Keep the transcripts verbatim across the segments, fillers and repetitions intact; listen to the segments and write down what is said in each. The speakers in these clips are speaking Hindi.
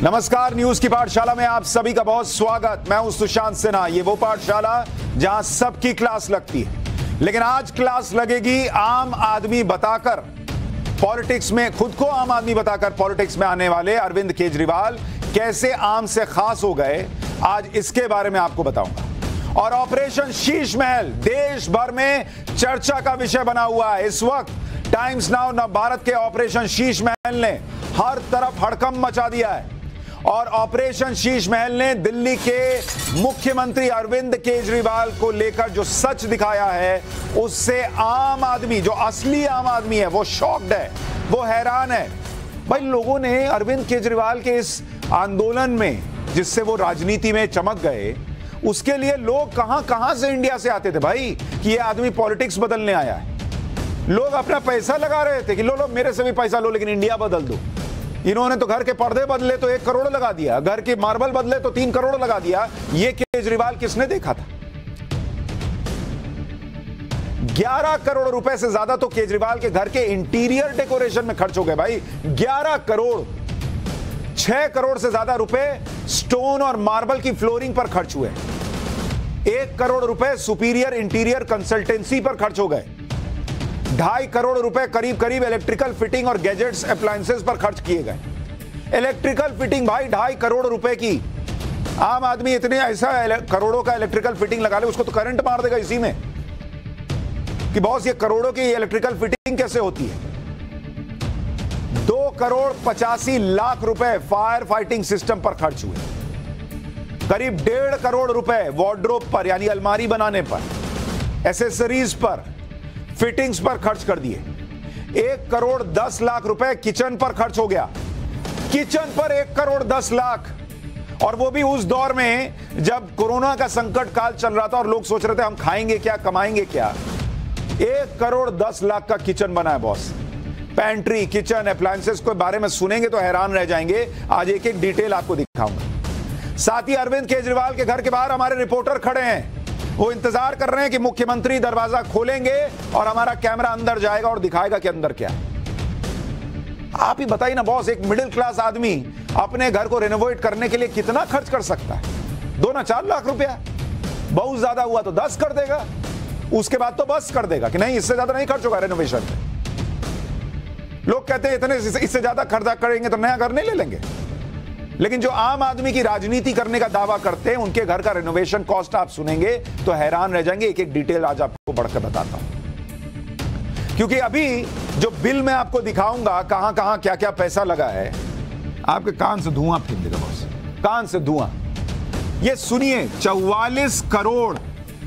नमस्कार, न्यूज की पाठशाला में आप सभी का बहुत स्वागत। मैं हूं सुशांत सिन्हा। ये वो पाठशाला जहां सबकी क्लास लगती है, लेकिन आज क्लास लगेगी आम आदमी बताकर। पॉलिटिक्स में खुद को आम आदमी बताकर पॉलिटिक्स में आने वाले अरविंद केजरीवाल कैसे आम से खास हो गए, आज इसके बारे में आपको बताऊंगा। और ऑपरेशन शीश महल देश भर में चर्चा का विषय बना हुआ है। इस वक्त टाइम्स नाउ न भारत के ऑपरेशन शीश महल ने हर तरफ हड़कंप मचा दिया है। और ऑपरेशन शीश महल ने दिल्ली के मुख्यमंत्री अरविंद केजरीवाल को लेकर जो सच दिखाया है, उससे आम आदमी, जो असली आम आदमी है, वो शॉक्ड है, वो हैरान है। भाई, लोगों ने अरविंद केजरीवाल के इस आंदोलन में, जिससे वो राजनीति में चमक गए, उसके लिए लोग कहां कहां से इंडिया से आते थे भाई कि ये आदमी पॉलिटिक्स बदलने आया है। लोग अपना पैसा लगा रहे थे कि लो लो मेरे से भी पैसा लो, लेकिन इंडिया बदल दो। इन्होंने तो घर के पर्दे बदले तो एक करोड़ लगा दिया, घर के मार्बल बदले तो तीन करोड़ लगा दिया। ये केजरीवाल किसने देखा था? ग्यारह करोड़ रुपए से ज्यादा तो केजरीवाल के घर के इंटीरियर डेकोरेशन में खर्च हो गए भाई। ग्यारह करोड़। छह करोड़ से ज्यादा रुपए स्टोन और मार्बल की फ्लोरिंग पर खर्च हुए। एक करोड़ रुपए सुपीरियर इंटीरियर कंसल्टेंसी पर खर्च हो गए। ढाई करोड़ रुपए करीब करीब इलेक्ट्रिकल फिटिंग और गैजेट्स अप्लायंसेस पर खर्च किए गए। इलेक्ट्रिकल फिटिंग भाई ढाई करोड़ रुपए की। आम आदमी इतने ऐसा करोड़ों का इलेक्ट्रिकल फिटिंग लगा ले, उसको तो करंट मार देगा इसी में कि बॉस ये करोड़ों की इलेक्ट्रिकल फिटिंग कैसे होती है। दो करोड़ पचासी लाख रुपए फायर फाइटिंग सिस्टम पर खर्च हुए। करीब डेढ़ करोड़ रुपए वार्डरोब पर, यानी अलमारी बनाने पर, एसेसरीज पर, फिटिंग्स पर खर्च कर दिए। एक करोड़ दस लाख रुपए किचन पर खर्च हो गया। किचन पर एक करोड़ दस लाख, और वो भी उस दौर में जब कोरोना का संकट काल चल रहा था और लोग सोच रहे थे हम खाएंगे क्या, कमाएंगे क्या। एक करोड़ दस लाख का किचन बना है बॉस। पैंट्री, किचन, अप्लायंसेस के बारे में सुनेंगे तो हैरान रह जाएंगे। आज एक एक डिटेल आपको दिखाऊंगा। साथ ही अरविंद केजरीवाल के घर के बाहर हमारे रिपोर्टर खड़े हैं। वो इंतजार कर रहे हैं कि मुख्यमंत्री दरवाजा खोलेंगे और हमारा कैमरा अंदर जाएगा और दिखाएगा कि अंदर क्या है। आप ही बताइए ना बॉस, एक मिडिल क्लास आदमी अपने घर को रेनोवेट करने के लिए कितना खर्च कर सकता है? दो ना चार लाख रुपया, बहुत ज्यादा हुआ तो दस कर देगा, उसके बाद तो बस कर देगा कि नहीं इससे ज्यादा नहीं खर्च होगा रेनोवेशन पे। लोग कहते हैं इतने इससे ज्यादा खर्चा करेंगे तो नया घर नहीं ले लेंगे। लेकिन जो आम आदमी की राजनीति करने का दावा करते हैं, उनके घर का रेनोवेशन कॉस्ट आप सुनेंगे तो हैरान रह जाएंगे। एक एक डिटेल आज आपको बढ़कर बताता हूं, क्योंकि अभी जो बिल मैं आपको दिखाऊंगा कहां कहां क्या क्या पैसा लगा है, आपके कान से धुआं फेंक देगा बॉस, कान से धुआं। ये सुनिए, चौवालीस करोड़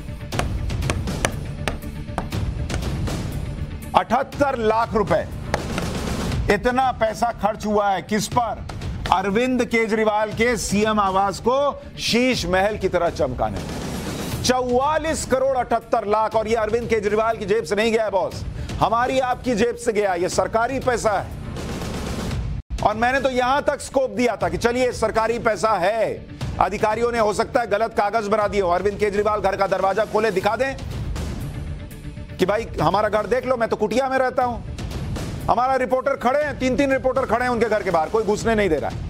अठहत्तर लाख रुपए, इतना पैसा खर्च हुआ है किस पर? अरविंद केजरीवाल के सीएम आवास को शीश महल की तरह चमकाने। चौवालीस करोड़ अठहत्तर लाख, और ये अरविंद केजरीवाल की जेब से नहीं गया है बॉस, हमारी आपकी जेब से गया। ये सरकारी पैसा है। और मैंने तो यहां तक स्कोप दिया था कि चलिए सरकारी पैसा है, अधिकारियों ने हो सकता है गलत कागज बना दिए हो। अरविंद केजरीवाल घर का दरवाजा खोले, दिखा दें कि भाई हमारा घर देख लो, मैं तो कुटिया में रहता हूं। हमारा रिपोर्टर खड़े हैं, तीन तीन रिपोर्टर खड़े हैं उनके घर के बाहर, कोई घुसने नहीं दे रहा है।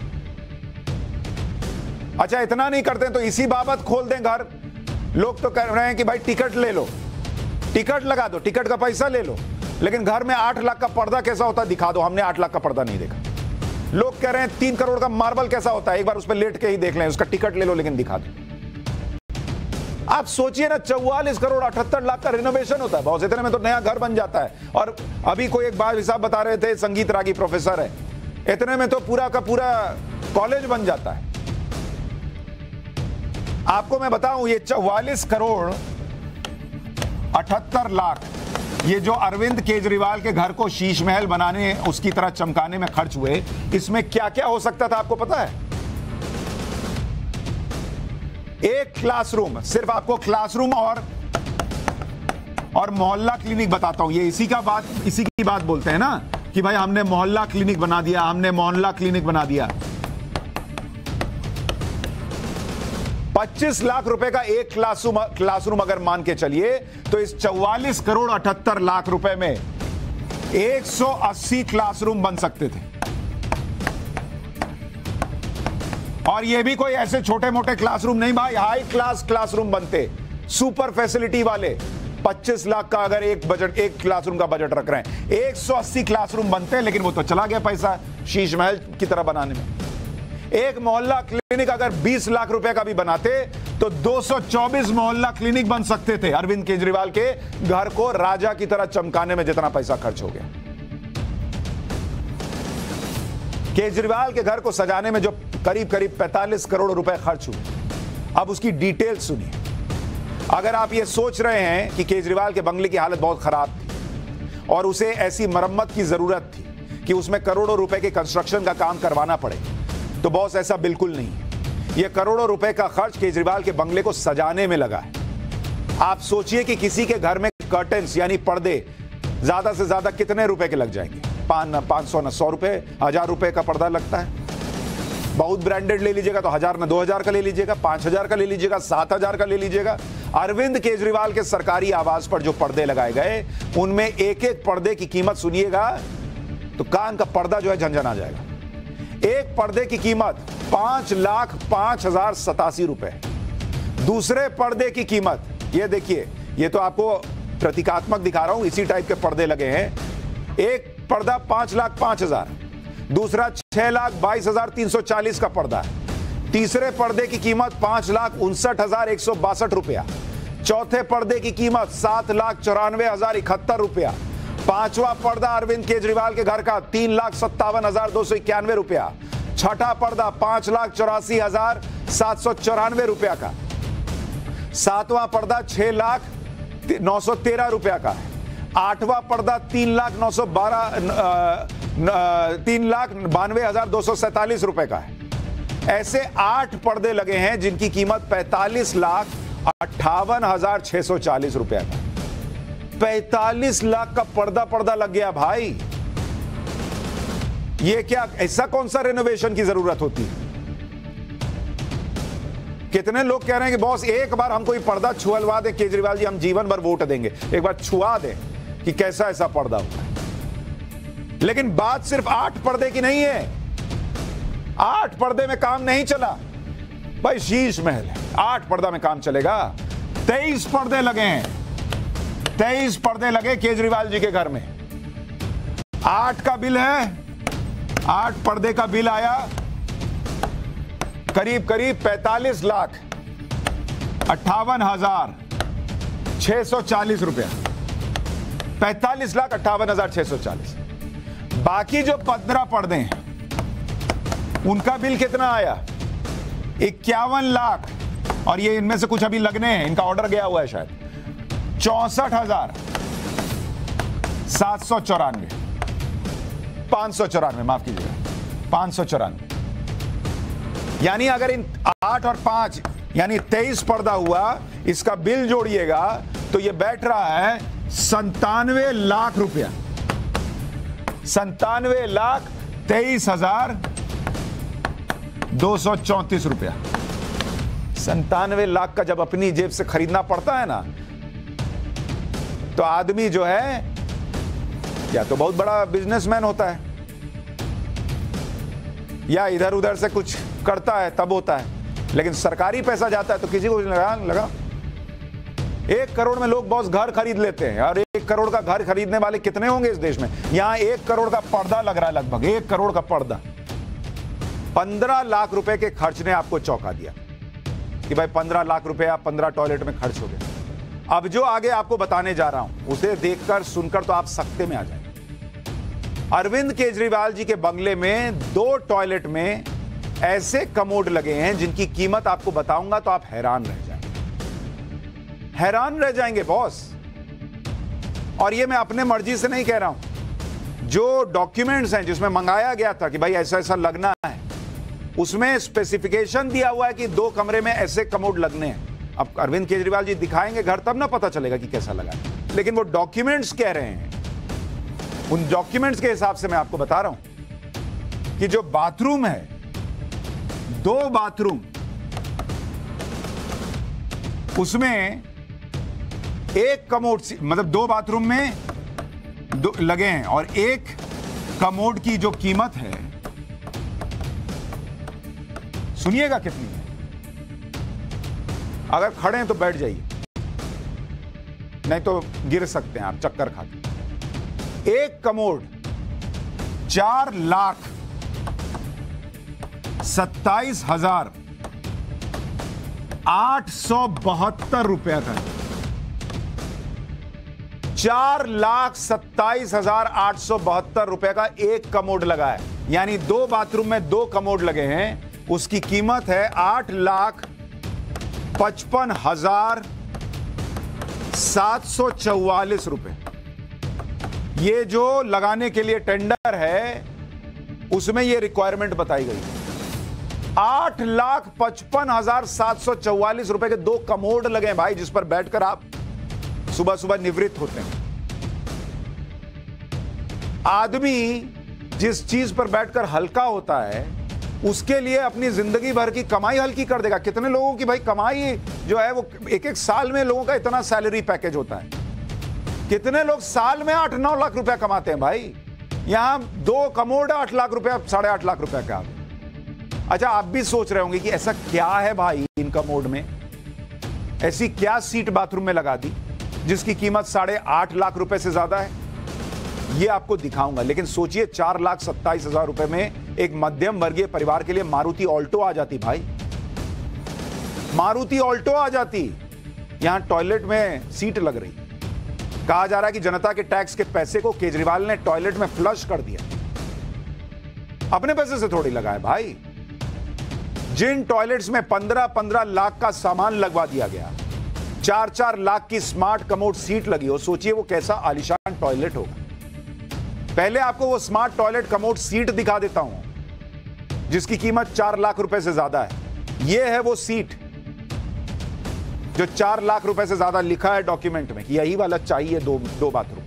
अच्छा, इतना नहीं करते तो इसी बाबत खोल दें घर। लोग तो कह रहे हैं कि भाई टिकट ले लो, टिकट लगा दो, टिकट का पैसा ले लो, लेकिन घर में आठ लाख का पर्दा कैसा होता है दिखा दो। हमने आठ लाख का पर्दा नहीं देखा। लोग कह रहे हैं तीन करोड़ का मार्बल कैसा होता है, एक बार उस पर लेट के ही देख लें, उसका टिकट ले लो लेकिन दिखा दो। आप सोचिए ना, चौवालीस करोड़ अठहत्तर लाख का रिनोवेशन होता है बहुत, इतने में तो नया घर बन जाता है। और अभी कोई एक बार हिसाब बता रहे थे, संगीत रागी प्रोफेसर है, इतने में तो पूरा का पूरा कॉलेज बन जाता है। आपको मैं बताऊं, ये चौवालीस करोड़ अठहत्तर लाख, ये जो अरविंद केजरीवाल के घर को शीश महल बनाने, उसकी तरह चमकाने में खर्च हुए, इसमें क्या क्या हो सकता था आपको पता है? एक क्लासरूम, सिर्फ आपको क्लासरूम और और मोहल्ला क्लिनिक बताता हूं। ये इसी का बात इसी की बात बोलते हैं ना कि भाई हमने मोहल्ला क्लिनिक बना दिया, हमने मोहल्ला क्लिनिक बना दिया। पच्चीस लाख रुपए का एक क्लासरूम क्लासरूम अगर मान के चलिए, तो इस चौवालीस करोड़ अठहत्तर लाख रुपए में एक सौ अस्सी क्लासरूम बन सकते थे। और ये भी कोई ऐसे छोटे मोटे क्लासरूम नहीं भाई, हाई क्लास क्लासरूम बनते, सुपर फैसिलिटी वाले। पच्चीस लाख का अगर एक बजट, एक क्लासरूम का बजट रख रहे हैं, एक सौ अस्सी क्लासरूम बनते हैं, लेकिन वो तो चला गया पैसा शीश महल की तरह बनाने में। एक मोहल्ला क्लिनिक अगर बीस लाख रुपए का भी बनाते तो दो सौ चौबीस मोहल्ला क्लिनिक बन सकते थे। अरविंद केजरीवाल के घर को राजा की तरह चमकाने में जितना पैसा खर्च हो गया, केजरीवाल के घर को सजाने में जो करीब करीब पैंतालीस करोड़ रुपए खर्च हुए। अब उसकी डिटेल सुनिए। अगर आप ये सोच रहे हैं कि केजरीवाल के बंगले की हालत बहुत खराब थी और उसे ऐसी मरम्मत की जरूरत थी कि उसमें करोड़ों रुपए के कंस्ट्रक्शन का काम करवाना पड़े, तो बॉस ऐसा बिल्कुल नहीं है। यह करोड़ों रुपए का खर्च केजरीवाल के बंगले को सजाने में लगा है। आप सोचिए कि किसी के घर में कर्टेन्स यानी पर्दे ज्यादा से ज्यादा कितने रुपए के लग जाएंगे? पांच पांच सौ न सौ रुपए, हजार रुपए का पर्दा लगता है। बहुत ब्रांडेड ले लीजिएगा तो हजार न दो हजार का ले लीजिएगा, पांच हजार का ले लीजिएगा, सात हजार का ले लीजिएगा। अरविंद केजरीवाल के सरकारी आवास पर जो पर्दे लगाए गए, उनमें एक एक पर्दे की कीमत सुनिएगा तो कान का पर्दा जो है झंझन आ जाएगा। एक पर्दे की कीमत पांच लाख पांच हजार सतासी रुपए। दूसरे पर्दे की कीमत, ये देखिए, ये तो आपको प्रतीकात्मक दिखा रहा हूं, इसी टाइप के पर्दे लगे हैं। एक पर्दा पांच लाख पांच हजार, दूसरा छह लाख बाईस हजार तीन सौ चालीस का पर्दा है। तीसरे पर्दे की कीमत पांच लाख उनसठ हजार एक सौ बासठ रुपया। चौथे पर्दे की कीमत सात लाख चौरानवे हजार इकहत्तर रुपया। पांचवा पर्दा अरविंद केजरीवाल के घर का तीन लाख सत्तावन हजार दो सौ इक्यानवे रुपया। छठा पर्दा पांच लाख चौरासी हजार सात सौ चौरानवे रुपया का। सातवां पर्दा छह लाख नौ सौ तेरह रुपया का है। आठवां पर्दा तीन लाख नौ सौ बारह तीन लाख बानवे हजार दो सौ सैतालीस रुपए का है। ऐसे आठ पर्दे लगे हैं जिनकी कीमत पैंतालीस लाख अट्ठावन हजार छह सौ चालीस रुपया का। पैंतालीस लाख का पर्दा पर्दा लग गया भाई। ये क्या, ऐसा कौन सा रेनोवेशन की जरूरत होती है? कितने लोग कह रहे हैं कि बॉस एक बार हमको ये पर्दा छुअलवा दे केजरीवाल जी, हम जीवन भर वोट देंगे, एक बार छुआ दे कि कैसा ऐसा पर्दा होता है। लेकिन बात सिर्फ आठ पर्दे की नहीं है। आठ पर्दे में काम नहीं चला भाई, शीश महल है, आठ पर्दा में काम चलेगा। तेईस पर्दे लगे हैं, तेईस पर्दे लगे केजरीवाल जी के घर में। आठ का बिल है, आठ पर्दे का बिल आया करीब करीब पैंतालीस लाख अट्ठावन हजार छह सौ चालीस रुपया। पैंतालीस लाख अट्ठावन हजार छह सौ चालीस। बाकी जो पंद्रह पर्दे हैं उनका बिल कितना आया? इक्यावन लाख। और ये इनमें से कुछ अभी लगने हैं, इनका ऑर्डर गया हुआ है शायद। चौसठ हजार सात सौ चौरानवे पांच सौ चौरानवे माफ कीजिएगा पांच सौ चौरानवे। यानी अगर इन आठ और पांच यानी तेईस पर्दा हुआ, इसका बिल जोड़िएगा तो ये बैठ रहा है संतानवे लाख रुपया। संतानवे लाख तेईस हजार दो सौ चौंतीस रुपया। संतानवे लाख का जब अपनी जेब से खरीदना पड़ता है ना, तो आदमी जो है या तो बहुत बड़ा बिजनेसमैन होता है या इधर उधर से कुछ करता है तब होता है। लेकिन सरकारी पैसा जाता है तो किसी को लगा लगा एक करोड़ में लोग बॉस घर खरीद लेते हैं। और एक करोड़ का घर खरीदने वाले कितने होंगे इस देश में? यहां एक करोड़ का पर्दा लग रहा है, लगभग एक करोड़ का पर्दा। पंद्रह लाख रुपए के खर्च ने आपको चौंका दिया कि भाई पंद्रह लाख रुपए आप पंद्रह टॉयलेट में खर्च हो गए। अब जो आगे आपको बताने जा रहा हूं उसे देखकर सुनकर तो आप सकते में आ जाएंगे। अरविंद केजरीवाल जी के बंगले में दो टॉयलेट में ऐसे कमोड लगे हैं जिनकी कीमत आपको बताऊंगा तो आप हैरान रह जाएंगे, हैरान रह जाएंगे बॉस। और ये मैं अपने मर्जी से नहीं कह रहा हूं, जो डॉक्यूमेंट्स हैं जिसमें मंगाया गया था कि भाई ऐसा ऐसा लगना है, उसमें स्पेसिफिकेशन दिया हुआ है कि दो कमरे में ऐसे कमोड लगने हैं। अब अरविंद केजरीवाल जी दिखाएंगे घर, तब ना पता चलेगा कि कैसा लगा, लेकिन वो डॉक्यूमेंट्स कह रहे हैं। उन डॉक्यूमेंट्स के हिसाब से मैं आपको बता रहा हूं कि जो बाथरूम है, दो बाथरूम, उसमें एक कमोड, मतलब दो बाथरूम में दो लगे हैं और एक कमोड की जो कीमत है सुनिएगा कितनी है। अगर खड़े हैं तो बैठ जाइए, नहीं तो गिर सकते हैं आप चक्कर खाते। एक कमोड चार लाख सत्ताईस हजार आठ सौ बहत्तर रुपया का है। चार लाख सत्ताईस हजार आठ सौ बहत्तर रुपए का एक कमोड लगा है, यानी दो बाथरूम में दो कमोड लगे हैं। उसकी कीमत है आठ लाख पचपन हजार सात सौ चौवालीस रुपए। ये जो लगाने के लिए टेंडर है उसमें ये रिक्वायरमेंट बताई गई है। आठ लाख पचपन हजार सात सौ चौवालीस रुपए के दो कमोड लगे हैं भाई, जिस पर बैठकर आप सुबह सुबह निवृत्त होते हैं। आदमी जिस चीज पर बैठकर हल्का होता है उसके लिए अपनी जिंदगी भर की कमाई हल्की कर देगा। कितने लोगों की भाई कमाई जो है वो एक एक साल में लोगों का इतना सैलरी पैकेज होता है। कितने लोग साल में आठ नौ लाख रुपया कमाते हैं भाई। यहां दो कमोड आठ लाख रुपया साढ़े आठ लाख रुपया का। अच्छा, आप भी सोच रहे होंगे कि ऐसा क्या है भाई इन कमोड में, ऐसी क्या सीट बाथरूम में लगा दी जिसकी कीमत साढ़े आठ लाख रुपए से ज्यादा है। ये आपको दिखाऊंगा, लेकिन सोचिए चार लाख सत्ताईस हजार रुपए में एक मध्यम वर्गीय परिवार के लिए मारुति ऑल्टो आ जाती भाई, मारुति ऑल्टो आ जाती। यहां टॉयलेट में सीट लग रही, कहा जा रहा है कि जनता के टैक्स के पैसे को केजरीवाल ने टॉयलेट में फ्लश कर दिया। अपने पैसे से थोड़ी लगाए भाई। जिन टॉयलेट्स में पंद्रह पंद्रह लाख का सामान लगवा दिया गया, चार चार लाख की स्मार्ट कमोड सीट लगी हो, सोचिए वो कैसा आलीशान टॉयलेट होगा। पहले आपको वो स्मार्ट टॉयलेट कमोड सीट दिखा देता हूं जिसकी कीमत चार लाख रुपए से ज्यादा है। ये है वो सीट जो चार लाख रुपए से ज्यादा लिखा है डॉक्यूमेंट में कि यही वाला चाहिए, दो दो बाथरूम।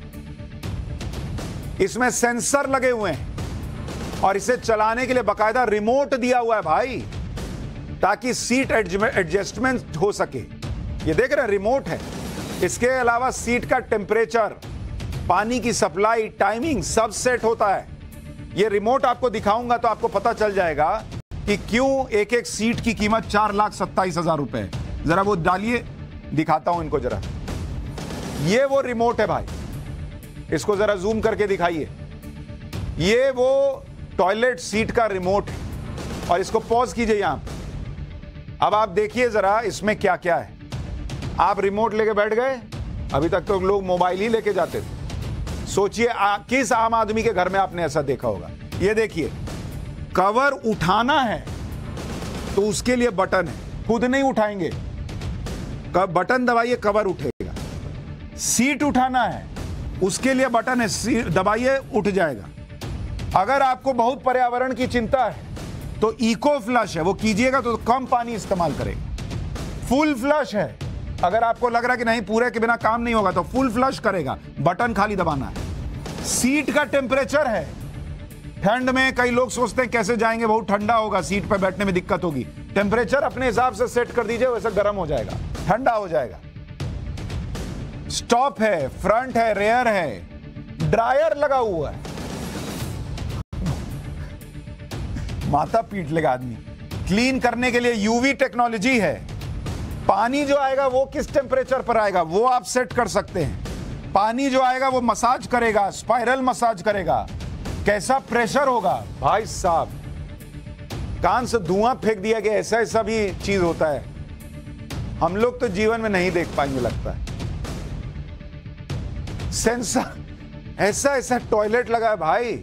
इसमें सेंसर लगे हुए हैं और इसे चलाने के लिए बकायदा रिमोट दिया हुआ है भाई, ताकि सीट एडजस्टमेंट हो सके। ये देख रहे हैं रिमोट है। इसके अलावा सीट का टेम्परेचर, पानी की सप्लाई, टाइमिंग सब सेट होता है। ये रिमोट आपको दिखाऊंगा तो आपको पता चल जाएगा कि क्यों एक एक सीट की कीमत चार लाख सत्ताईस हजार रुपए है। जरा वो डालिए, दिखाता हूं इनको जरा। ये वो रिमोट है भाई, इसको जरा जूम करके दिखाइए। ये वो टॉयलेट सीट का रिमोट है और इसको पॉज कीजिए यहां। अब आप देखिए जरा इसमें क्या क्या है। आप रिमोट लेके बैठ गए, अभी तक तो लोग मोबाइल ही लेके जाते थे। सोचिए किस आम आदमी के घर में आपने ऐसा देखा होगा। ये देखिए, कवर उठाना है तो उसके लिए बटन है, खुद नहीं उठाएंगे, कब बटन दबाइए कवर उठेगा। सीट उठाना है उसके लिए बटन है, दबाइए उठ जाएगा। अगर आपको बहुत पर्यावरण की चिंता है तो इको फ्लश है, वो कीजिएगा तो कम पानी इस्तेमाल करेगा। फुल फ्लश है, अगर आपको लग रहा है कि नहीं पूरे के बिना काम नहीं होगा तो फुल फ्लश करेगा, बटन खाली दबाना है। सीट का टेम्परेचर है, ठंड में कई लोग सोचते हैं कैसे जाएंगे, बहुत ठंडा होगा, सीट पर बैठने में दिक्कत होगी। टेम्परेचर अपने हिसाब से सेट कर दीजिए, वैसे गर्म हो जाएगा, ठंडा हो जाएगा। स्टॉप है, फ्रंट है, रेयर है, ड्रायर लगा हुआ है। माथा पीट लेगा आदमी। क्लीन करने के लिए यूवी टेक्नोलॉजी है। पानी जो आएगा वो किस टेम्परेचर पर आएगा वो आप सेट कर सकते हैं। पानी जो आएगा वो मसाज करेगा, स्पाइरल मसाज करेगा, कैसा प्रेशर होगा भाई साहब। कान से धुआं फेंक दिया गया, ऐसा ऐसा भी चीज होता है, हम लोग तो जीवन में नहीं देख पाएंगे लगता है। सेंसर, ऐसा ऐसा टॉयलेट लगा है भाई।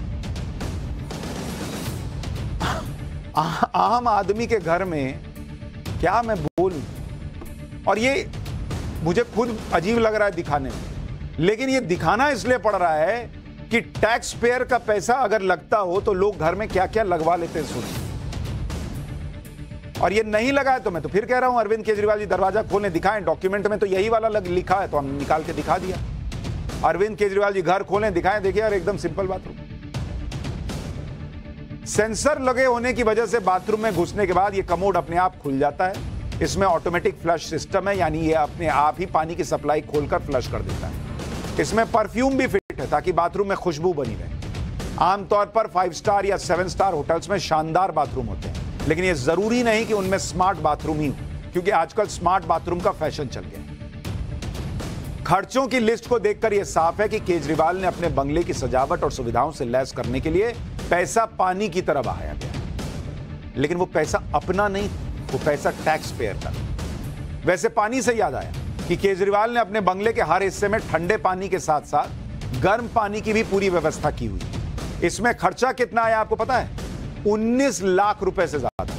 आ, आम आदमी के घर में क्या मैं बोलूं। और ये मुझे खुद अजीब लग रहा है दिखाने में, लेकिन ये दिखाना इसलिए पड़ रहा है कि टैक्स पेयर का पैसा अगर लगता हो तो लोग घर में क्या क्या लगवा लेते हैं सोचिए। और ये नहीं लगा है तो मैं तो फिर कह रहा हूं अरविंद केजरीवाल जी दरवाजा खोलने दिखाएं। डॉक्यूमेंट में तो यही वाला लग लिखा है तो हम निकाल के दिखा दिया। अरविंद केजरीवाल जी घर खोलें, दिखाएं, देखिए यार एकदम सिंपल बाथरूम। सेंसर लगे होने की वजह से बाथरूम में घुसने के बाद ये कमोड अपने आप खुल जाता है। इसमें ऑटोमेटिक फ्लश सिस्टम है, यानी ये अपने आप ही पानी की सप्लाई खोलकर फ्लश कर देता है। इसमें परफ्यूम भी फिट है ताकि बाथरूम में खुशबू बनी रहे। आमतौर पर फाइव स्टार या सेवन स्टार होटल्स में शानदार बाथरूम होते हैं, लेकिन यह जरूरी नहीं कि उनमें स्मार्ट बाथरूम ही हो, क्योंकि आजकल स्मार्ट बाथरूम का फैशन चल गया। खर्चों की लिस्ट को देखकर यह साफ है कि केजरीवाल ने अपने बंगले की सजावट और सुविधाओं से लैस करने के लिए पैसा पानी की तरह बहाया गया, लेकिन वो पैसा अपना नहीं, वो पैसा टैक्स पेयर का। वैसे पानी से याद आया कि केजरीवाल ने अपने बंगले के हर हिस्से में ठंडे पानी के साथ साथ गर्म पानी की भी पूरी व्यवस्था की हुई। इसमें खर्चा कितना आया आपको पता है? उन्नीस लाख रुपए से ज्यादा।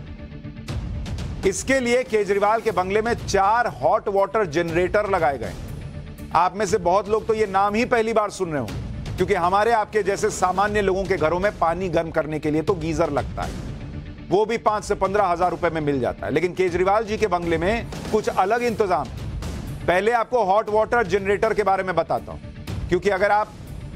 इसके लिए केजरीवाल के बंगले में चार हॉट वाटर जनरेटर लगाए गए। आप में से बहुत लोग तो ये नाम ही पहली बार सुन रहे होंगे, क्योंकि हमारे आपके जैसे सामान्य लोगों के घरों में पानी गर्म करने के लिए तो गीजर लगता है, वो भी पांच से पंद्रह हजार रुपए में मिल जाता है। लेकिन केजरीवाल जी के बंगले में कुछ अलग इंतजाम है। पहले आपको हॉट वाटर जनरेटर के बारे में बताता हूं, क्योंकि अगर आप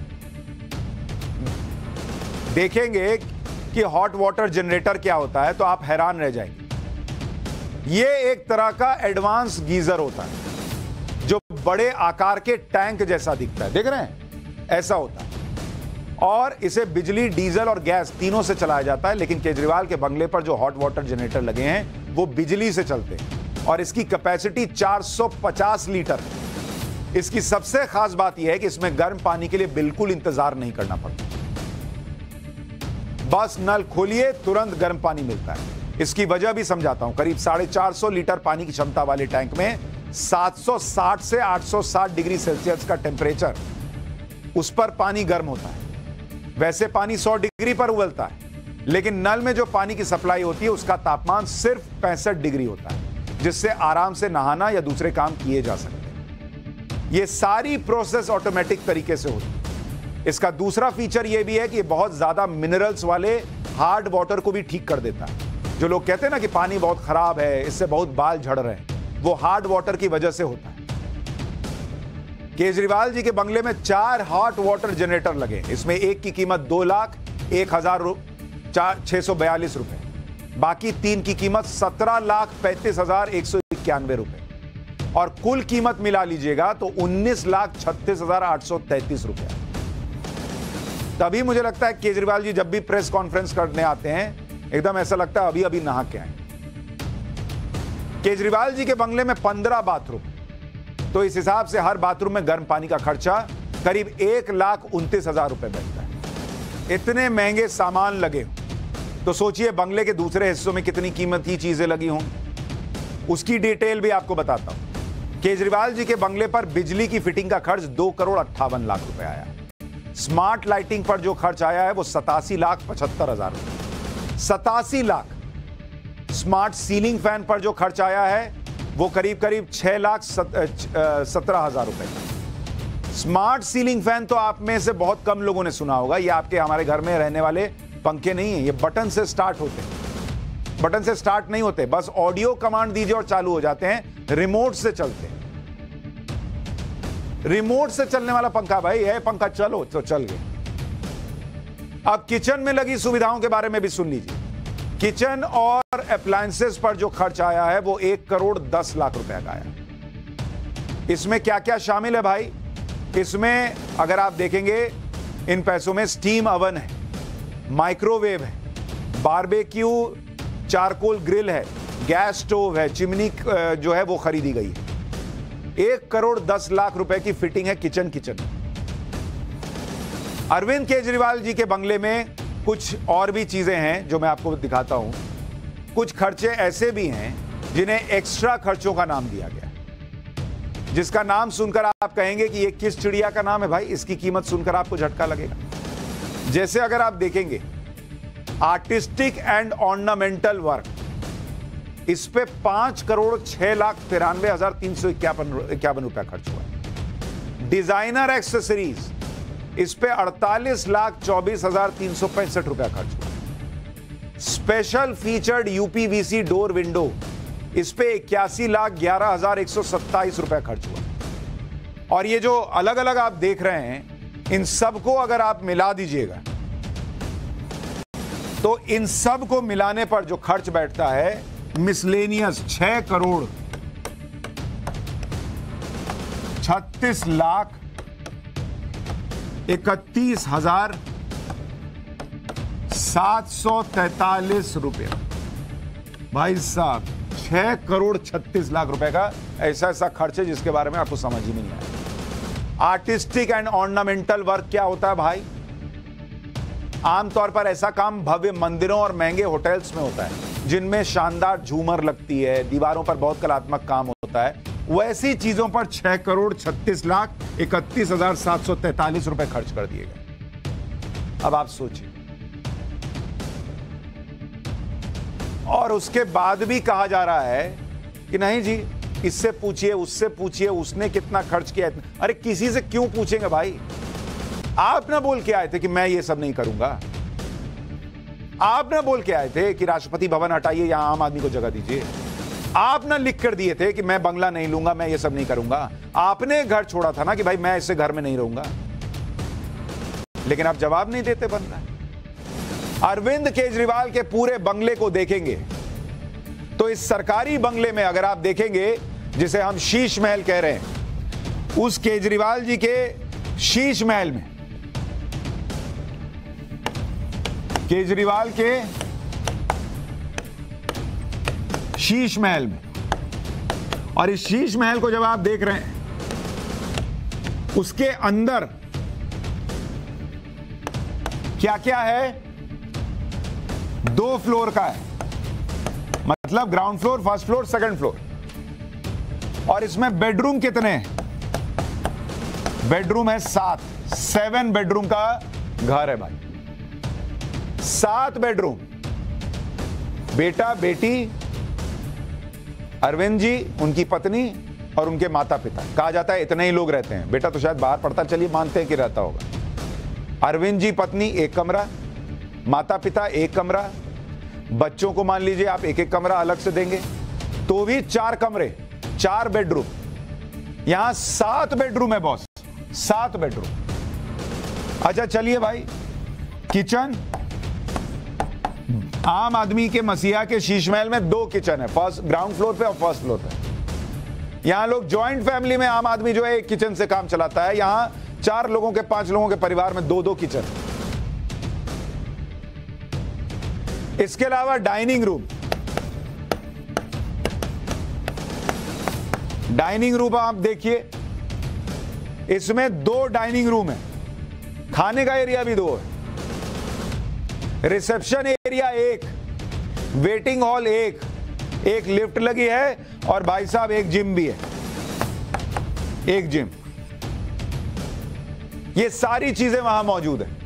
देखेंगे कि हॉट वाटर जनरेटर क्या होता है तो आप हैरान रह जाएंगे। यह एक तरह का एडवांस गीजर होता है जो बड़े आकार के टैंक जैसा दिखता है, देख रहे हैं, ऐसा होता है, और इसे बिजली, डीजल और गैस तीनों से चलाया जाता है। लेकिन केजरीवाल के बंगले पर जो हॉट वाटर जनरेटर लगे हैं वो बिजली से चलते हैं और इसकी कैपेसिटी चार सौ पचास लीटर है। इसकी सबसे खास बात यह है कि इसमें गर्म पानी के लिए बिल्कुल इंतजार नहीं करना पड़ता, बस नल खोलिए तुरंत गर्म पानी मिलता है। इसकी वजह भी समझाता हूं। करीब साढ़े चार सौ लीटर पानी की क्षमता वाले टैंक में सात सौ साठ से आठ सौ साठ डिग्री सेल्सियस का टेम्परेचर, उस पर पानी गर्म होता है। वैसे पानी सौ डिग्री पर उबलता है, लेकिन नल में जो पानी की सप्लाई होती है उसका तापमान सिर्फ पैंसठ डिग्री होता है, जिससे आराम से नहाना या दूसरे काम किए जा सकते हैं। यह सारी प्रोसेस ऑटोमेटिक तरीके से होती है। इसका दूसरा फीचर यह भी है कि यह बहुत ज्यादा मिनरल्स वाले हार्ड वाटर को भी ठीक कर देता है। जो लोग कहते हैं ना कि पानी बहुत खराब है, इससे बहुत बाल झड़ रहे हैं, वो हार्ड वाटर की वजह से होता है। केजरीवाल जी के बंगले में चार हॉट वाटर जनरेटर लगे। इसमें एक की कीमत दो लाख एक हजार चार छह सौ बयालीस रुपए, बाकी तीन की कीमत सत्रह लाख पैंतीस हजार एक सौ इक्यानवे रुपए, और कुल कीमत मिला लीजिएगा तो उन्नीस लाख छत्तीस हजार आठ सौ तैंतीस रुपए। तभी मुझे लगता है केजरीवाल जी जब भी प्रेस कॉन्फ्रेंस करने आते हैं एकदम ऐसा लगता है अभी अभी नहा के आए। केजरीवाल जी के बंगले में पंद्रह बाथरूम, तो इस हिसाब से हर बाथरूम में गर्म पानी का खर्चा करीब एक लाख उनतीस हजार रुपए बैठता है। इतने महंगे सामान लगे तो सोचिए बंगले के दूसरे हिस्सों में कितनी कीमती चीजें लगी हों। उसकी डिटेल भी आपको बताता हूं। केजरीवाल जी के बंगले पर बिजली की फिटिंग का खर्च दो करोड़ अट्ठावन लाख रुपए आया। स्मार्ट लाइटिंग पर जो खर्च आया है वो सतासी लाख पचहत्तर हजार रुपए, सतासी लाख। स्मार्ट सीलिंग फैन पर जो खर्च आया है वो करीब करीब छह लाख सत्रह हजार रुपए। स्मार्ट सीलिंग फैन तो आप में से बहुत कम लोगों ने सुना होगा। ये आपके हमारे घर में रहने वाले पंखे नहीं है, ये बटन से स्टार्ट होते हैं। बटन से स्टार्ट नहीं होते, बस ऑडियो कमांड दीजिए और चालू हो जाते हैं, रिमोट से चलते हैं। रिमोट से चलने वाला पंखा भाई है, पंखा चलो तो चल गया। अब किचन में लगी सुविधाओं के बारे में भी सुन लीजिए। किचन और अप्लायंसेस पर जो खर्च आया है वो एक करोड़ दस लाख रुपए का आया। इसमें क्या क्या शामिल है भाई? इसमें अगर आप देखेंगे इन पैसों में स्टीम ओवन है, माइक्रोवेव है, बारबेक्यू चारकोल ग्रिल है, गैस स्टोव है, चिमनी जो है वो खरीदी गई है। एक करोड़ दस लाख रुपए की फिटिंग है किचन किचन अरविंद केजरीवाल जी के बंगले में कुछ और भी चीजें हैं जो मैं आपको दिखाता हूं। कुछ खर्चे ऐसे भी हैं जिन्हें एक्स्ट्रा खर्चों का नाम दिया गया, जिसका नाम सुनकर आप कहेंगे कि ये किस चिड़िया का नाम है भाई, इसकी कीमत सुनकर आपको झटका लगेगा। जैसे अगर आप देखेंगे आर्टिस्टिक एंड ऑर्नामेंटल वर्क, इस पे पांच करोड़ छह लाख तिरानवे हजार तीन सौ इक्यावन इक्यावन रुपया खर्च हुआ। डिजाइनर एक्सेसरीज, इस पे अड़तालीस लाख चौबीस हजार तीन सौ पैंसठ रुपया खर्च हुआ। Special featured UPVC door window, इस पे इक्यासी लाख ग्यारह हजार एक सौ सत्ताईस रुपया खर्च हुआ। और ये जो अलग अलग आप देख रहे हैं, इन सब को अगर आप मिला दीजिएगा तो इन सब को मिलाने पर जो खर्च बैठता है मिसलेनियस छह करोड़ छत्तीस लाख इकतीस हजार सात सौ तैतालीस रुपये। भाई साहब छह करोड़ छत्तीस लाख रुपए का ऐसा ऐसा खर्च है जिसके बारे में आपको समझ ही नहीं आया। आर्टिस्टिक एंड ऑर्नामेंटल वर्क क्या होता है भाई? आमतौर पर ऐसा काम भव्य मंदिरों और महंगे होटल्स में होता है जिनमें शानदार झूमर लगती है, दीवारों पर बहुत कलात्मक काम होता है। वैसी चीजों पर छह करोड़ छत्तीस लाख इकतीस हजार सात सौ तैतालीस रुपए खर्च कर दिए गए। अब आप सोचिए, और उसके बाद भी कहा जा रहा है कि नहीं जी, इससे पूछिए, उससे पूछिए, उसने कितना खर्च किया। अरे किसी से क्यों पूछेंगे भाई? आप ना बोल के आए थे कि मैं ये सब नहीं करूंगा। आप ना बोल के आए थे कि राष्ट्रपति भवन हटाइए, यहां आम आदमी को जगह दीजिए। आप ना लिख कर दिए थे कि मैं बंगला नहीं लूंगा, मैं ये सब नहीं करूंगा। आपने घर छोड़ा था ना कि भाई मैं इससे घर में नहीं रहूंगा, लेकिन आप जवाब नहीं देते बन रहा है। अरविंद केजरीवाल के पूरे बंगले को देखेंगे तो इस सरकारी बंगले में अगर आप देखेंगे, जिसे हम शीश महल कह रहे हैं, उस केजरीवाल जी के शीश महल में, केजरीवाल के शीश महल में, और इस शीश महल को जब आप देख रहे हैं, उसके अंदर क्या क्या है? दो फ्लोर का है, मतलब ground floor, first floor, second floor. और इसमें बेडरूम कितने हैं? बेडरूम है सात। सेवन बेडरूम का घर है भाई, सात बेडरूम। बेटा, बेटी, अरविंद जी, उनकी पत्नी और उनके माता पिता। कहा जाता है इतने ही लोग रहते हैं। बेटा तो शायद बाहर पढ़ता, चलिए मानते हैं कि रहता होगा। अरविंद जी पत्नी एक कमरा, माता पिता एक कमरा, बच्चों को मान लीजिए आप एक एक कमरा अलग से देंगे, तो भी चार कमरे, चार बेडरूम। यहां सात बेडरूम है बॉस, सात बेडरूम। अच्छा चलिए भाई, किचन, आम आदमी के मसीहा के शीश महल में दो किचन है, फर्स्ट ग्राउंड फ्लोर पे और फर्स्ट फ्लोर पे। यहां लोग जॉइंट फैमिली में, आम आदमी जो है एक किचन से काम चलाता है। यहां चार लोगों के, पांच लोगों के परिवार में दो दो किचन। इसके अलावा डाइनिंग रूम, डाइनिंग रूम आप देखिए, इसमें दो डाइनिंग रूम है, खाने का एरिया भी दो है, रिसेप्शन एरिया एक, वेटिंग हॉल एक, एक लिफ्ट लगी है, और भाई साहब एक जिम भी है, एक जिम। ये सारी चीजें वहां मौजूद है।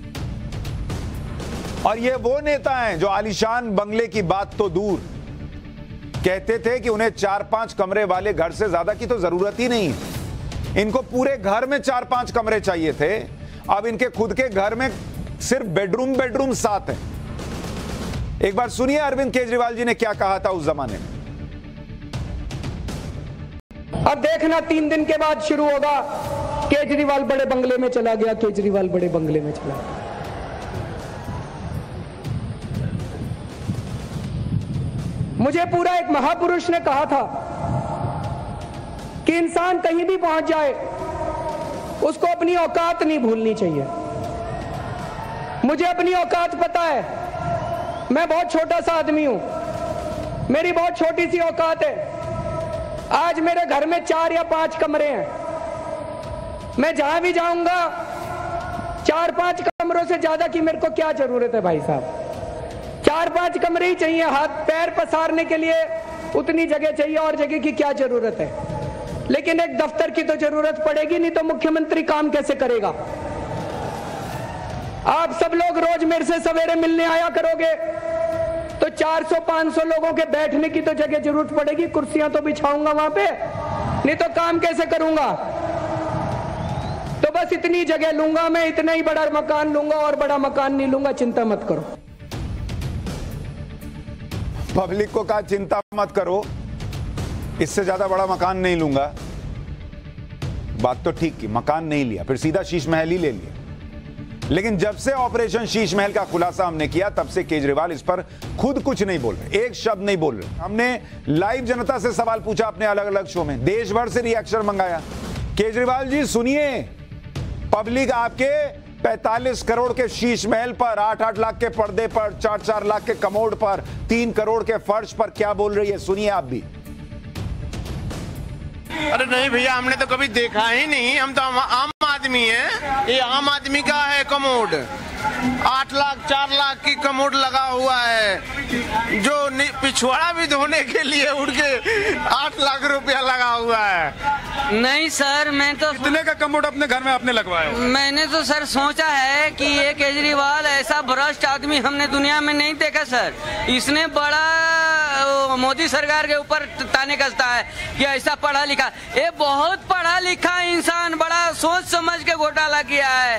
और ये वो नेता हैं जो आलीशान बंगले की बात तो दूर, कहते थे कि उन्हें चार पांच कमरे वाले घर से ज्यादा की तो जरूरत ही नहीं है। इनको पूरे घर में चार पांच कमरे चाहिए थे। अब इनके खुद के घर में सिर्फ बेडरूम बेडरूम सात है। एक बार सुनिए अरविंद केजरीवाल जी ने क्या कहा था उस जमाने में। अब देखना तीन दिन के बाद शुरू होगा, केजरीवाल बड़े बंगले में चला गया, केजरीवाल बड़े बंगले में चला गया। मुझे पूरा एक महापुरुष ने कहा था कि इंसान कहीं भी पहुंच जाए, उसको अपनी औकात नहीं भूलनी चाहिए। मुझे अपनी औकात पता है, मैं बहुत छोटा सा आदमी हूं, मेरी बहुत छोटी सी औकात है। आज मेरे घर में चार या पांच कमरे हैं, मैं जहां भी जाऊंगा चार पांच कमरों से ज्यादा की मेरे को क्या जरूरत है भाई साहब? चार पांच कमरे ही चाहिए, हाथ पैर पसारने के लिए उतनी जगह चाहिए, और जगह की क्या जरूरत है? लेकिन एक दफ्तर की तो जरूरत पड़ेगी, नहीं तो मुख्यमंत्री काम कैसे करेगा? आप सब लोग रोज मेरे से सवेरे मिलने आया करोगे तो चार सौ पांच सौ लोगों के बैठने की तो जगह जरूरत पड़ेगी, कुर्सियां तो बिछाऊंगा वहां पे, नहीं तो काम कैसे करूंगा? तो बस इतनी जगह लूंगा मैं, इतना ही बड़ा मकान लूंगा, और बड़ा मकान नहीं लूंगा, चिंता मत करो। पब्लिक को कहा चिंता मत करो, इससे ज्यादा बड़ा मकान नहीं लूंगा। बात तो ठीक की, मकान नहीं लिया, फिर सीधा शीश महल ही ले लिया। लेकिन जब से ऑपरेशन शीश महल का खुलासा हमने किया, तब से केजरीवाल इस पर खुद कुछ नहीं बोल रहे, एक शब्द नहीं बोल रहे। हमने लाइव जनता से सवाल पूछा अपने अलग अलग शो में, देश भर से रिएक्शन मंगाया। केजरीवाल जी सुनिए, पब्लिक आपके पैंतालीस करोड़ के शीश महल पर, आठ आठ लाख के पर्दे पर, चार चार लाख के कमोड पर, तीन करोड़ के फर्श पर क्या बोल रही है, सुनिए आप भी। अरे नहीं भैया, हमने तो कभी देखा ही नहीं, हम तो आम आदमी है। ये आम आदमी का है कमोड, आठ लाख चार लाख की कमोड लगा हुआ है, जो पिछवाड़ा भी धोने के लिए उड़ के आठ लाख रुपया लगा हुआ है। नहीं सर, मैं तो कितने का कमोड अपने घर में आपने लगवाया? मैंने तो सर सोचा है कि ये केजरीवाल ऐसा भ्रष्ट आदमी हमने दुनिया में नहीं देखा सर। इसने बड़ा मोदी सरकार के ऊपर ताने कसता है कि ऐसा पढ़ा लिखा, ये बहुत पढ़ा लिखा इंसान बड़ा सोच समझ के घोटाला किया है।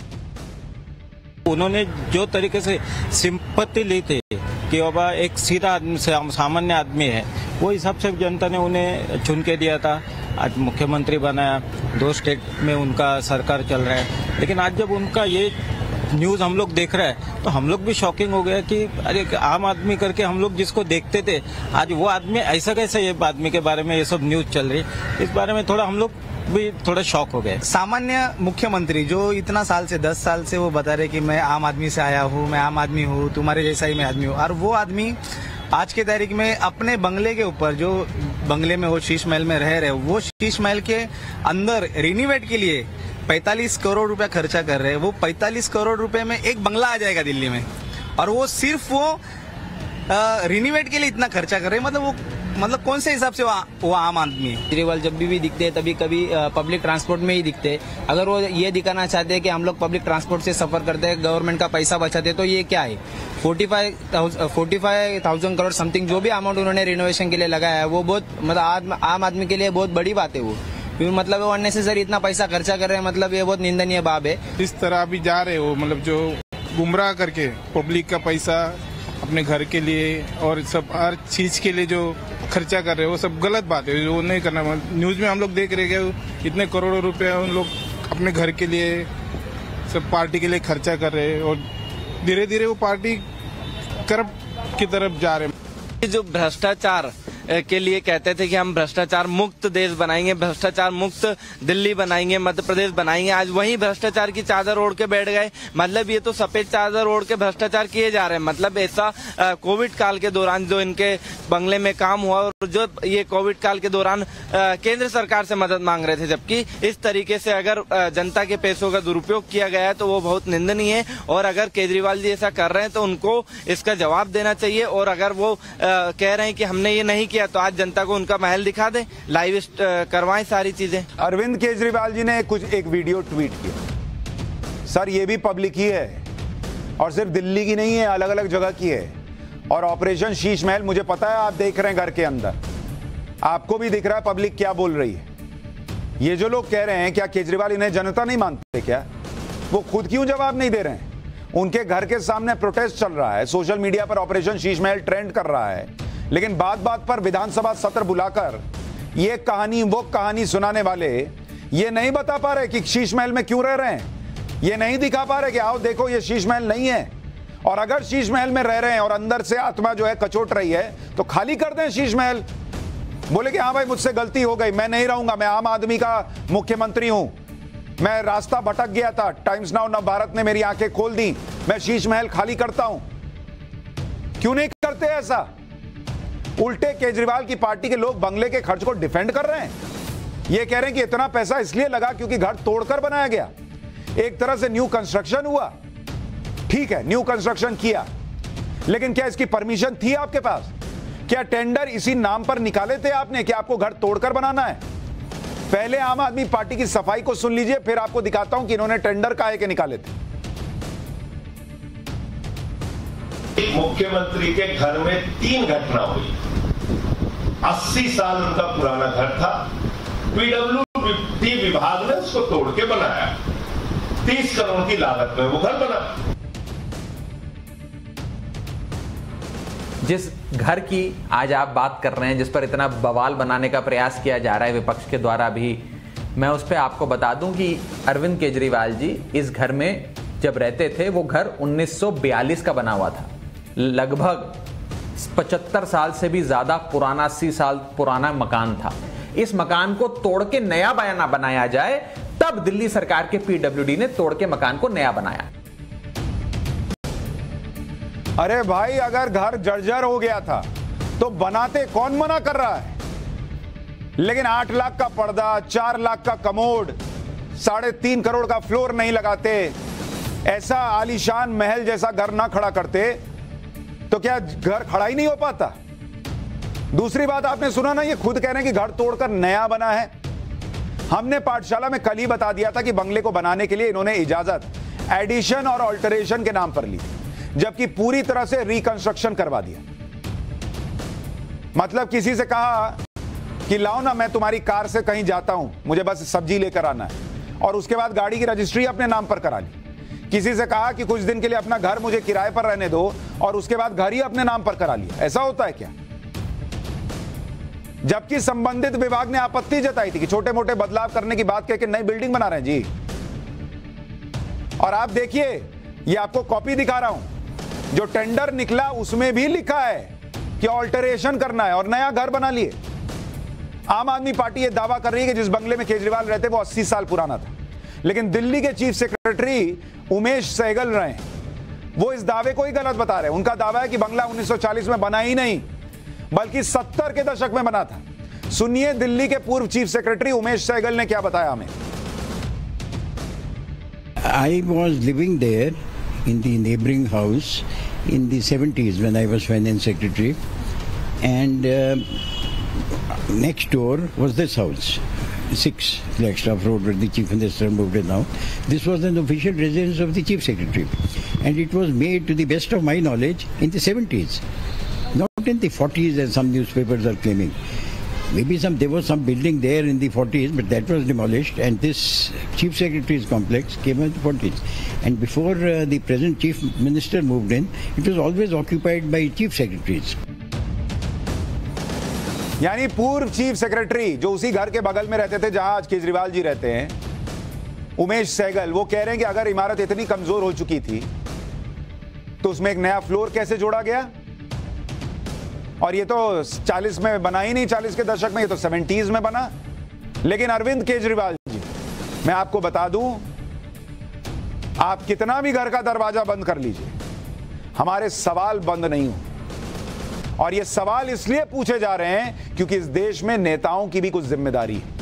उन्होंने जो तरीके से सिंपत्ति ली थी कि बाबा एक सीधा आदमी सामान्य आदमी है, वो हिसाब से जनता ने उन्हें चुन के दिया था। आज मुख्यमंत्री बनाया, दो स्टेट में उनका सरकार चल रहा है, लेकिन आज जब उनका ये न्यूज़ हम लोग देख रहे हैं तो हम लोग भी शॉकिंग हो गया कि अरे आम आदमी करके हम लोग जिसको देखते थे, आज वो आदमी ऐसा कैसे, ये आदमी के बारे में ये सब न्यूज़ चल रही है। इस बारे में थोड़ा हम लोग भी थोड़ा शॉक हो गए। सामान्य मुख्यमंत्री जो इतना साल से दस साल से वो बता रहे कि मैं आम आदमी से आया हूँ, मैं आम आदमी हूँ, तुम्हारे जैसा ही मैं आदमी हूँ, और वो आदमी आज के तारीख में अपने बंगले के ऊपर, जो बंगले में वो शीश महल में रह रहे, वो शीश महल के अंदर रिनोवेट के लिए पैंतालीस करोड़ रुपया खर्चा कर रहे हैं। वो पैंतालीस करोड़ रुपए में एक बंगला आ जाएगा दिल्ली में, और वो सिर्फ वो रिनोवेट के लिए इतना खर्चा कर रहे हैं। मतलब वो मतलब कौन से हिसाब से वो, वो आम आदमी है? केजरीवाल जब भी भी दिखते हैं तभी कभी पब्लिक ट्रांसपोर्ट में ही दिखते हैं। अगर वो ये दिखाना चाहते हैं कि हम लोग पब्लिक ट्रांसपोर्ट से सफर करते हैं, गवर्नमेंट का पैसा बचाते हैं, तो ये क्या है? Forty five forty five thousand crore something जो भी अमाउंट उन्होंने रिनोवेशन के लिए लगाया है, वो बहुत मतलब आम आदमी के लिए बहुत बड़ी बात है। वो क्योंकि मतलब वो अननेसेसरी इतना पैसा खर्चा कर रहे हैं, मतलब ये बहुत निंदनीय बात है। इस तरह अभी जा रहे हो, मतलब जो गुमराह करके पब्लिक का पैसा अपने घर के लिए और सब हर चीज के लिए जो खर्चा कर रहे हो, वो सब गलत बात है, वो नहीं करना। न्यूज में हम लोग देख रहे हैं इतने करोड़ों रुपए उन लोग अपने घर के लिए, सब पार्टी के लिए खर्चा कर रहे हैं, और धीरे धीरे वो पार्टी करप्ट की तरफ जा रहे हैं। जो भ्रष्टाचार के लिए कहते थे कि हम भ्रष्टाचार मुक्त देश बनाएंगे, भ्रष्टाचार मुक्त दिल्ली बनाएंगे, मध्य प्रदेश बनाएंगे, आज वही भ्रष्टाचार की चादर ओढ़ के बैठ गए। मतलब ये तो सफेद चादर ओढ़ के भ्रष्टाचार किए जा रहे हैं। मतलब ऐसा कोविड काल के दौरान जो इनके बंगले में काम हुआ, और जो ये कोविड काल के दौरान केंद्र सरकार से मदद मांग रहे थे, जबकि इस तरीके से अगर जनता के पैसों का दुरुपयोग किया गया है तो वो बहुत निंदनीय है। और अगर केजरीवाल जी ऐसा कर रहे हैं तो उनको इसका जवाब देना चाहिए। और अगर वो कह रहे हैं कि हमने ये नहीं किया, तो आज जनता को उनका महल दिखा दें, लाइव करवाएं सारी चीजें। अरविंद केजरीवाल जी ने कुछ एक वीडियो ट्वीट किया। सर ये भी पब्लिक ही है, और सिर्फ दिल्ली की नहीं है, अलग अलग जगह की है। और ऑपरेशन शीश महल, मुझे पता है आप देख रहे हैं घर के अंदर, आपको भी दिख रहा है पब्लिक क्या बोल रही है। ये जो लोग कह रहे हैं क्या केजरीवाल इन्हें जनता नहीं मानते क्या? वो खुद क्यों जवाब नहीं दे रहे हैं? उनके घर के सामने प्रोटेस्ट चल रहा है, सोशल मीडिया पर ऑपरेशन शीश महल ट्रेंड कर रहा है, लेकिन बात बात पर विधानसभा सत्र बुलाकर ये कहानी वो कहानी सुनाने वाले ये नहीं बता पा रहे कि शीश महल में क्यों रह रहे हैं। ये नहीं दिखा पा रहे कि आओ देखो ये शीश महल नहीं है। और अगर शीश महल में रह रहे हैं और अंदर से आत्मा जो है कचोट रही है, तो खाली कर दें शीश महल। बोले कि हाँ भाई मुझसे गलती हो गई, मैं नहीं रहूंगा, मैं आम आदमी का मुख्यमंत्री हूं, मैं रास्ता भटक गया था, टाइम्स नाउ नव भारत ने मेरी आंखें खोल दी, मैं शीश महल खाली करता हूं। क्यों नहीं करते ऐसा? उल्टे केजरीवाल की पार्टी के लोग बंगले के खर्च को डिफेंड कर रहे हैं। ये कह रहे हैं कि इतना पैसा इसलिए लगा क्योंकि घर तोड़कर बनाया गया, एक तरह से न्यू कंस्ट्रक्शन हुआ। ठीक है, न्यू कंस्ट्रक्शन किया, लेकिन क्या इसकी परमिशन थी आपके पास? क्या टेंडर इसी नाम पर निकाले थे आपने कि आपको घर तोड़कर बनाना है? पहले आम आदमी पार्टी की सफाई को सुन लीजिए, फिर आपको दिखाता हूं कि इन्होंने टेंडर काहे के निकाले थे। मुख्यमंत्री के घर में तीन घटना हुई। अस्सी साल उनका पुराना घर था, पीडब्ल्यूडी विभाग ने उसको तोड़ के बनाया, तीस करोड़ की लागत में वो घर बना। जिस घर की आज आप बात कर रहे हैं, जिस पर इतना बवाल बनाने का प्रयास किया जा रहा है विपक्ष के द्वारा भी, मैं उस पर आपको बता दूं कि अरविंद केजरीवाल जी इस घर में जब रहते थे, वो घर उन्नीस सौ बयालीस का बना हुआ था। लगभग पचहत्तर साल से भी ज्यादा पुराना, अस्सी साल पुराना मकान था। इस मकान को तोड़ के नया बयाना बनाया जाए तब दिल्ली सरकार के पीडब्ल्यूडी ने तोड़ के मकान को नया बनाया। अरे भाई, अगर घर जर्जर हो गया था तो बनाते कौन मना कर रहा है? लेकिन आठ लाख का पर्दा, चार लाख का कमोड, साढ़े तीन करोड़ का फ्लोर नहीं लगाते, ऐसा आलीशान महल जैसा घर ना खड़ा करते तो क्या घर खड़ा ही नहीं हो पाता? दूसरी बात आपने सुना ना, ये खुद कह रहे हैं कि घर तोड़कर नया बना है। हमने पाठशाला में कल ही बता दिया था कि बंगले को बनाने के लिए इन्होंने इजाजत एडिशन और ऑल्टरेशन के नाम पर ली, जबकि पूरी तरह से रिकंस्ट्रक्शन करवा दिया। मतलब किसी से कहा कि लाओ ना, मैं तुम्हारी कार से कहीं जाता हूं, मुझे बस सब्जी लेकर आना है, और उसके बाद गाड़ी की रजिस्ट्री अपने नाम पर करा ली। किसी से कहा कि कुछ दिन के लिए अपना घर मुझे किराए पर रहने दो, और उसके बाद घर ही अपने नाम पर करा लिया। ऐसा होता है क्या? जबकि संबंधित विभाग ने आपत्ति जताई थी कि छोटे मोटे बदलाव करने की बात कह के नई बिल्डिंग बना रहे हैं जी। और आप देखिए, ये आपको कॉपी दिखा रहा हूं, जो टेंडर निकला उसमें भी लिखा है कि ऑल्टरेशन करना है और नया घर बना लिए। आम आदमी पार्टी ये दावा कर रही है कि जिस बंगले में केजरीवाल रहते वो अस्सी साल पुराना था, लेकिन दिल्ली के चीफ सेक्रेटरी उमेश सहगल रहे, वो इस दावे को ही गलत बता रहे हैं। उनका दावा है कि बंगला उन्नीस सौ चालीस में बना ही नहीं, बल्कि सत्तर के दशक में बना था। सुनिए दिल्ली के पूर्व चीफ सेक्रेटरी उमेश सहगल ने क्या बताया हमें। I was living there in the neighboring house in the seventies when I was finance secretary, and uh, next door was this house, six Flagstaff Road, where the chief minister moved in now. This was an official residence of the chief secretary, and it was made, to the best of my knowledge, in the seventies. Not in the forties as some newspapers are claiming. Maybe some there was some building there in the forties, but that was demolished, and this chief secretary's complex came in the forties. And before uh, the present chief minister moved in, it was always occupied by chief secretaries. यानी पूर्व चीफ सेक्रेटरी जो उसी घर के बगल में रहते थे जहां आज केजरीवाल जी रहते हैं, उमेश सहगल, वो कह रहे हैं कि अगर इमारत इतनी कमजोर हो चुकी थी तो उसमें एक नया फ्लोर कैसे जोड़ा गया? और ये तो चालीस में बना ही नहीं, चालीस के दशक में, ये तो सेवेंटीज में बना। लेकिन अरविंद केजरीवाल जी, मैं आपको बता दूं, आप कितना भी घर का दरवाजा बंद कर लीजिए, हमारे सवाल बंद नहीं हो। और ये सवाल इसलिए पूछे जा रहे हैं क्योंकि इस देश में नेताओं की भी कुछ जिम्मेदारी है।